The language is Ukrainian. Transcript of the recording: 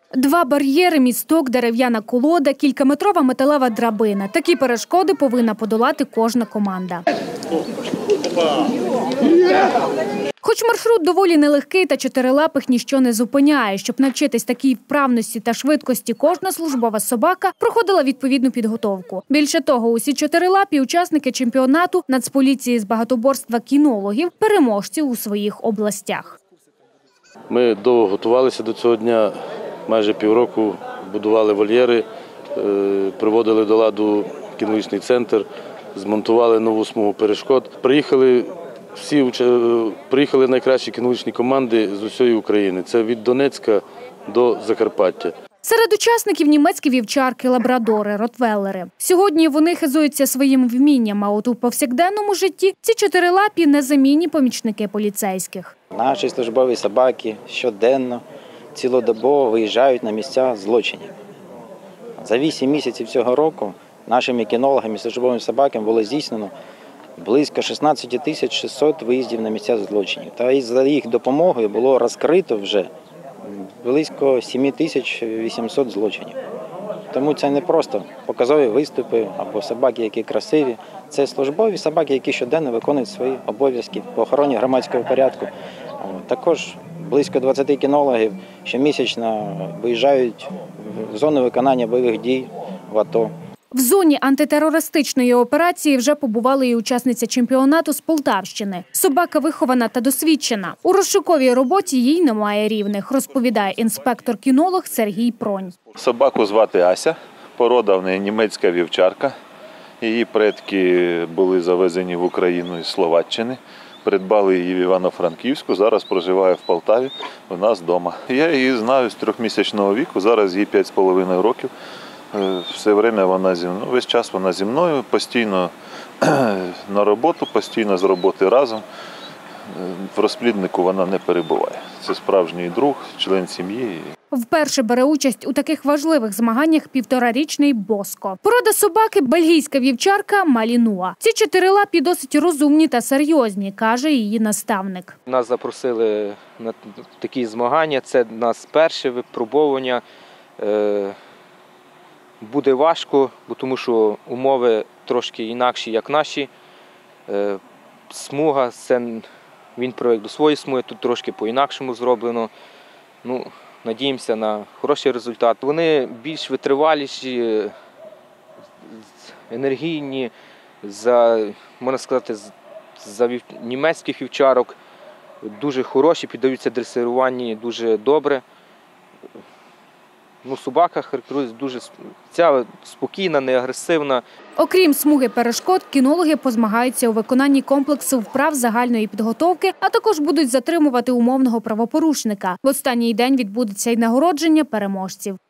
2 бар'єри, місток, дерев'яна колода, кількаметрова металева драбина. Такі перешкоди повинна подолати кожна команда. Хоч маршрут доволі нелегкий та чотирилапих ніщо не зупиняє. Щоб навчитись такій вправності та швидкості, кожна службова собака проходила відповідну підготовку. Більше того, усі чотирилапі – учасники чемпіонату Нацполіції з багатоборства кінологів, переможці у своїх областях. Ми довго готувалися до цього дня, майже півроку будували вольєри, приводили до ладу кінологічний центр, змонтували нову смугу перешкод. Приїхали найкращі кінологічні команди з усієї України. Це від Донецька до Закарпаття. Серед учасників німецькі вівчарки, лабрадори, ротвейлери. Сьогодні вони хизуються своїм вмінням, а от у повсякденному житті ці чотирилапі – незамінні помічники поліцейських. Наші службові собаки щоденно, цілодобово виїжджають на місця злочинів. За 8 місяців цього року нашими кінологами і службовими собаками було здійснено близько 16 600 виїздів на місця злочинів. Та і за їх допомогою було розкрито вже близько 7 800 злочинів. Тому це не просто показові виступи або собаки, які красиві. Це службові собаки, які щоденно виконують свої обов'язки по охороні громадського порядку. Також близько 20 кінологів щомісячно виїжджають в зону виконання бойових дій в АТО. В зоні антитерористичної операції вже побувала і учасниця чемпіонату з Полтавщини. Собака вихована та досвідчена. У розшуковій роботі їй немає рівних, розповідає інспектор-кінолог Сергій Пронь. Собаку звати Ася, порода в неї німецька вівчарка. Її предки були завезені в Україну із Словаччини. Придбали її в Івано-Франківську, зараз проживає в Полтаві, у нас вдома. Я її знаю з 3-місячного віку, зараз їй 5,5 років. Все время вона зі мною, весь час вона зі мною, постійно на роботу, постійно з роботи разом. В розпліднику вона не перебуває. Це справжній друг, член сім'ї. Вперше бере участь у таких важливих змаганнях 1,5-річний Боско. Порода собаки – бельгійська вівчарка Малінуа. Ці чотирилапі досить розумні та серйозні, каже її наставник. Нас запросили на такі змагання, це у нас перше випробування. Буде важко, тому що умови трошки інакші, як наші. Смуга, він привик до своєї смуги, тут трошки по-інакшому зроблено. Надіємося на хороший результат. Вони більш витриваліші, енергійні, можна сказати, за німецьких вівчарок. Дуже хороші, піддаються дресируванню дуже добре. Собака характерується дуже спокійна, не агресивна. Окрім смуги перешкод, кінологи позмагаються у виконанні комплексу вправ загальної підготовки, а також будуть затримувати умовного правопорушника. В останній день відбудеться й нагородження переможців.